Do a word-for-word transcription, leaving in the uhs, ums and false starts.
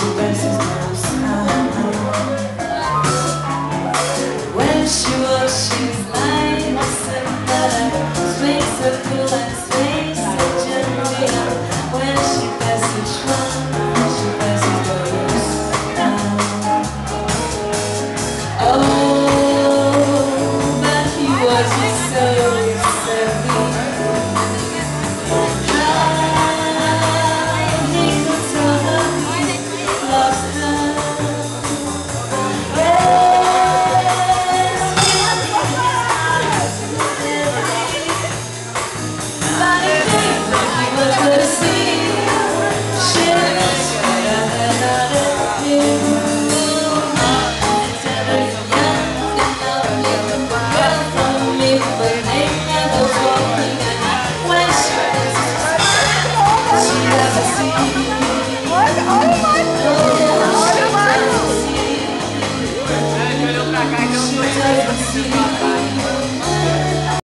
When she walks, she's like a sunlight, swings so cool and sways so gently. When she passes each one, she passes those down. Oh, but he was just so sweet. How he could tell her he loves her. Kijk, kijk, kijk.